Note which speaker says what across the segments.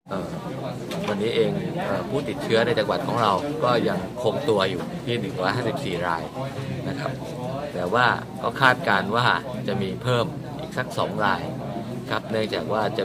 Speaker 1: วันนี้เองผู้ติดเชื้อในจังหวัดของเราก็ยังคงตัวอยู่ที่154รายนะครับแต่ว่าก็คาดการณ์ว่าจะมีเพิ่มอีกสัก2รายครับเนื่องจากว่าจะ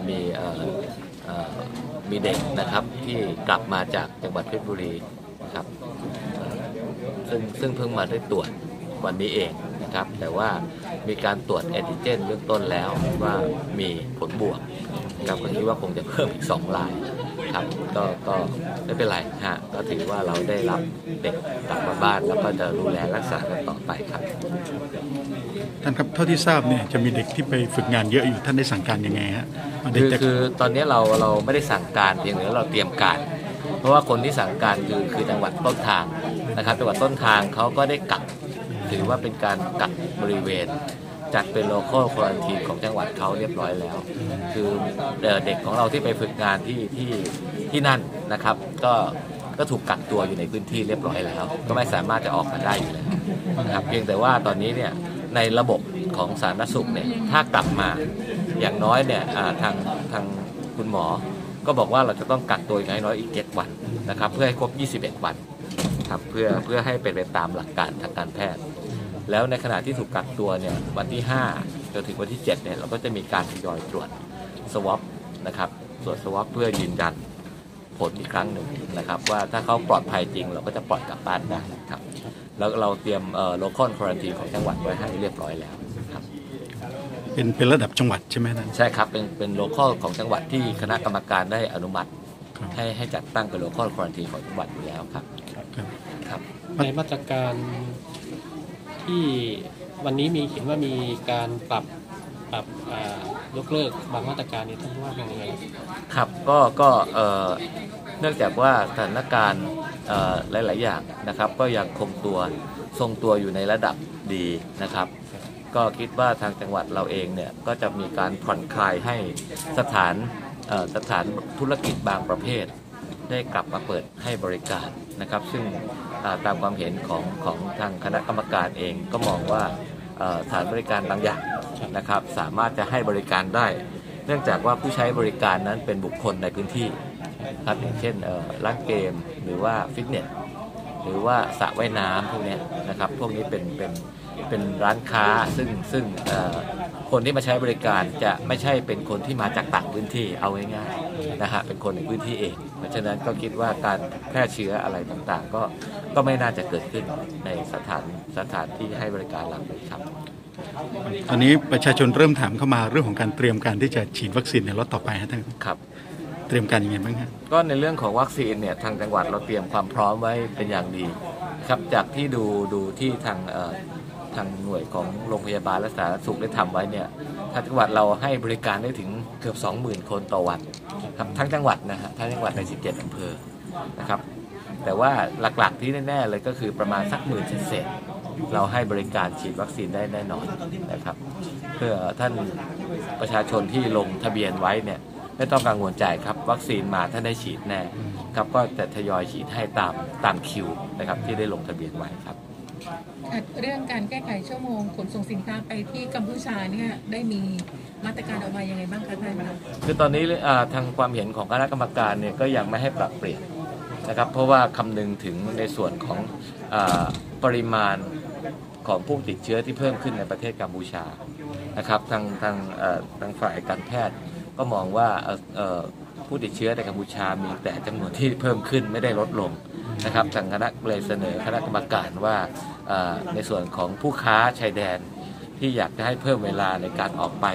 Speaker 1: มีเด็กนะครับที่กลับมาจากจังหวัดเพชรบุรีนะครับซึ่งเพิ่งมาได้ตรวจวันนี้เองนะครับแต่ว่ามีการตรวจแอนติเจนเบื้องต้นแล้วว่ามีผลบวกครับก็คิดว่าคงจะเพิ่มอีก2รายครับก็ไม่เป็นไรฮะก็ถือว่าเราได้รับเด็กกลับมาบ้านแล้วก็จะดูแลรักษากันต่อไปครับ
Speaker 2: ท่านครับเท่าที่ทราบเนี่ยจะมีเด็กที่ไปฝึกงานเยอะอยู่ท่านได้สั่งการยังไงฮะ
Speaker 1: คือตอนนี้เราไม่ได้สั่งการเพียงแต่เราเตรียมการเพราะว่าคนที่สั่งการคือจังหวัดต้นทางนะครับจังหวัดต้นทางเขาก็ได้กักถือว่าเป็นการกักบริเวณจัดเป็นโลคอลควอรันทีนของจังหวัดเขาเรียบร้อยแล้วคือเด็กของเราที่ไปฝึกงานที่นั่นนะครับก็ถูกกักตัวอยู่ในพื้นที่เรียบร้อยแล้วก็ไม่สามารถจะออกมาได้อยู่แล้วนะครับเพียงแต่ว่าตอนนี้เนี่ยในระบบของสาธารณสุขเนี่ยถ้ากลับมาอย่างน้อยเนี่ยทางคุณหมอก็บอกว่าเราจะต้องกักตัวอย่างน้อยอีก7วันนะครับเพื่อให้ครบ21วันครับเพื่อให้เป็นไปตามหลักการทางการแพทย์แล้วในขณะที่ถูกกักตัวเนี่ยวันที่5จนถึงวันที่7เนี่ยเราก็จะมีการทยอยตรวจสวอปนะครับตรวจสวอปเพื่อยืนยันผลอีกครั้งหนึ่งนะครับว่าถ้าเขาปลอดภัยจริงเราก็จะปล่อยกลับบ้านได้ครับแล้วเราเตรียมโลคอลควอรันทีนของจังหวัดไว้ให้เรียบร้อยแล้วครับ
Speaker 2: เป็นระดับจังหวัดใช่ไหมท่าน
Speaker 1: ใช่ครับเป็นโลคอลของจังหวัดที่คณะกรรมการได้อนุมัติให้จัดตั้งเป็นโลคอลควอรันทีนของจังหวัดอยู่แล้วครับ
Speaker 3: ในมาตรการที่วันนี้เห็นว่ามีการปรับยกเลิกบางมาตรการนี้ท่านว่าอย่างไร
Speaker 1: ครับก็เนื่องจากว่าสถานการณ์หลายๆอย่างนะครับก็ยังคงตัวทรงตัวอยู่ในระดับดีนะครับก็คิดว่าทางจังหวัดเราเองเนี่ยก็จะมีการผ่อนคลายให้สถานธุรกิจบางประเภทได้กลับมาเปิดให้บริการนะครับซึ่งตามความเห็นของทางคณะกรรมการเองก็มองว่าสถานบริการบางอย่างนะครับสามารถจะให้บริการได้เนื่องจากว่าผู้ใช้บริการนั้นเป็นบุคคลในพื้นที่ครับอย่างเช่นร้านเกมหรือว่าฟิตเนสหรือว่าสระว่ายน้ำพวกนี้นะครับพวกนี้เป็นร้านค้าซึ่งคนที่มาใช้บริการจะไม่ใช่เป็นคนที่มาจากต่างพื้นที่เอาง่ายๆนะฮะเป็นคนในพื้นที่เองเพราะฉะนั้นก็คิดว่าการแพร่เชื้ออะไรต่างๆก็ไม่น่าจะเกิดขึ้นในสถานที่ให้บริการเหล่านี้ครับ
Speaker 2: ตอนนี้ประชาชนเริ่มถามเข้ามาเรื่องของการเตรียมการที่จะฉีดวัคซีนในล็อตต่อไปฮะท่าน
Speaker 1: ครับ
Speaker 2: เตรียมการยังไงบ้างครับ
Speaker 1: ก็ในเรื่องของวัคซีนเนี่ยทางจังหวัดเราเตรียมความพร้อมไว้เป็นอย่างดีครับจากที่ดูที่ทางหน่วยของโรงพยาบาลและสาธารณสุขได้ทำไว้เนี่ยทางจังหวัดเราให้บริการได้ถึงเกือบ 20,000 คนต่อวันครับทั้งจังหวัดนะฮะทั้งจังหวัดใน17อำเภอนะครับแต่ว่าหลักๆที่แน่ๆเลยก็คือประมาณสัก10,000เศษเราให้บริการฉีดวัคซีนได้แน่นอนนะครับเพื่อท่านประชาชนที่ลงทะเบียนไว้เนี่ยไม่ต้องกังวลใจครับวัคซีนมาท่านได้ฉีดแน่ครับก็จะทยอยฉีดให้ตามคิวนะครับที่ได้ลงทะเบียนไว้ครับ
Speaker 4: เรื่องการแก้ไขชั่วโมงขนส่งสินค้าไปที่กัมพูชาเนี่ยได้มีมาตรการออกมายังไงบ้างคะท่าน
Speaker 1: คือตอนนี้ทางความเห็นของคณะกรรมการเนี่ยก็ยังไม่ให้ปรับเปลี่ยนนะครับเพราะว่าคำนึงถึงในส่วนของปริมาณของผู้ติดเชื้อที่เพิ่มขึ้นในประเทศกัมพูชานะครับทางฝ่ายการแพทย์ก็มองว่าผู้ติดเชื้อในกัมพูชามีแต่จำนวนที่เพิ่มขึ้นไม่ได้ลดลงนะครับทางคณะเลยเสนอคณะกรรมการว่าในส่วนของผู้ค้าชายแดนที่อยากจะให้เพิ่มเวลาในการออกไป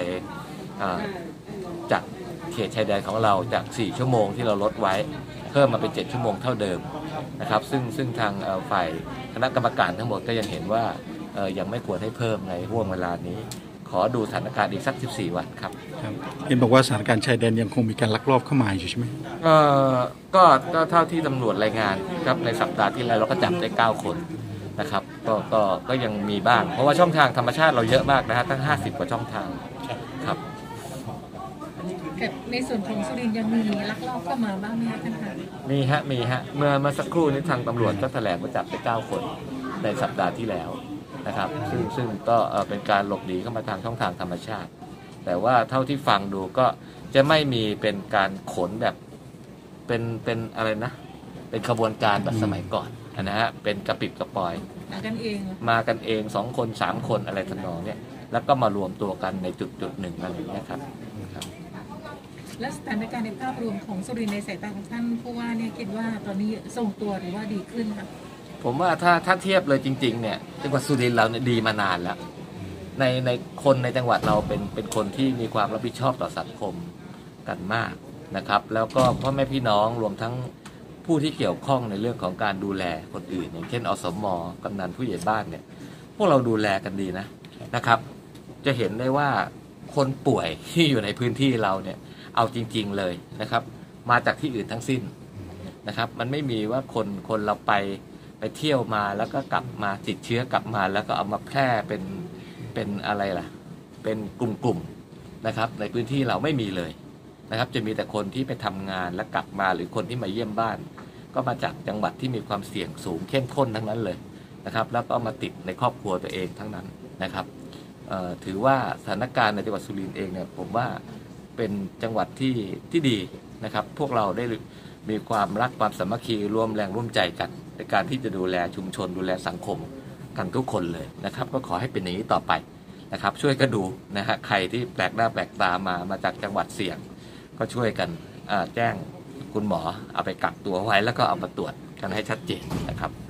Speaker 1: จากเขตชายแดนของเราจาก4ชั่วโมงที่เราลดไว้เพิ่มมาเป็น7ชั่วโมงเท่าเดิมนะครับซึ่งทางฝ่ายคณะกรรมการทั้งหมดก็ยังเห็นว่ายังไม่ควรให้เพิ่มในห่วงเวลานี้ขอดูสถานการณ์อีกสัก14วันครับ
Speaker 2: เห็นบอกว่าสถานการณ์ชายแดนยังคงมีการลักลอบเข้ามาอยู่ใช่ไหม
Speaker 1: ก็เท่าที่ตำรวจรายงานครับในสัปดาห์ที่แล้วเราก็จับได้9คนนะครับก็ยังมีบ้างเพราะว่าช่องทางธรรมชาติเราเยอะมากนะฮะตั้ง50กว่าช่องทางครับ
Speaker 4: ในส่วนของสุรินทร์ยังมีลักลอบเข้ามาบ้างไหมคะท่านคะ
Speaker 1: มีฮะเมื่อสักครู่นี้ทางตำรวจก็แถลงว่าจับได้9คนในสัปดาห์ที่แล้วนะครับซึ่งก็เป็นการหลบหนีเข้ามาทางช่องทางธรรมชาติแต่ว่าเท่าที่ฟังดูก็จะไม่มีเป็นการขนแบบเป็นอะไรนะเป็นขบวนการแบบสมัยก่อนนะฮะเป็นกระปิบกระปอย
Speaker 4: มากันเองเหรอ
Speaker 1: มากันเอง2 คน 3 คนอะไรทำนองเนี่ยแล้วก็มารวมตัวกันในจุดหนึ่งอะไรอย่างเงี้ยครับ
Speaker 4: และสถานการณ์ในภาพรวมของสุรินทร์ในสายตาของท่านผู้ว่าเนี่ยคิดว่าตอนนี้ทรงตัวหรือว่าดีขึ้นคะ
Speaker 1: ผมว่าถ้าเทียบเลยจริงๆเนี่ยจังหวัดสุรินทร์เราเนี่ยดีมานานแล้วในคนในจังหวัดเราเป็นคนที่มีความรับผิดชอบต่อสังคมกันมากนะครับแล้วก็พ่อแม่พี่น้องรวมทั้งผู้ที่เกี่ยวข้องในเรื่องของการดูแลคนอื่นอย่างเช่นอสม.กำนันผู้ใหญ่บ้านเนี่ยพวกเราดูแลกันดีนะครับ จะเห็นได้ว่าคนป่วยที่อยู่ในพื้นที่เราเนี่ยเอาจริงๆเลยนะครับมาจากที่อื่นทั้งสิ้นนะครับมันไม่มีว่าคนเราไปเที่ยวมาแล้วก็กลับมาติดเชื้อกลับมาแล้วก็เอามาแพร่เป็นอะไรล่ะเป็นกลุ่มๆนะครับในพื้นที่เราไม่มีเลยนะครับจะมีแต่คนที่ไปทำงานแล้วกลับมาหรือคนที่มาเยี่ยมบ้านก็มาจากจังหวัดที่มีความเสี่ยงสูงเข้มข้นทั้งนั้นเลยนะครับแล้วก็มาติดในครอบครัวตัวเองทั้งนั้นนะครับถือว่าสถานการณ์ในจังหวัดสุรินทร์เองเนี่ยผมว่าเป็นจังหวัดที่ดีนะครับพวกเราได้มีความรักความสามัคคีร่วมแรงร่วมใจกันในการที่จะดูแลชุมชนดูแลสังคมกันทุกคนเลยนะครับก็ขอให้เป็นอย่างนี้ต่อไปนะครับช่วยกันดูนะฮะใครที่แปลกหน้าแปลกตามาจากจังหวัดเสี่ยงก็ช่วยกันแจ้งคุณหมอเอาไปกักตัวไว้แล้วก็เอามาตรวจกันให้ชัดเจนนะครับ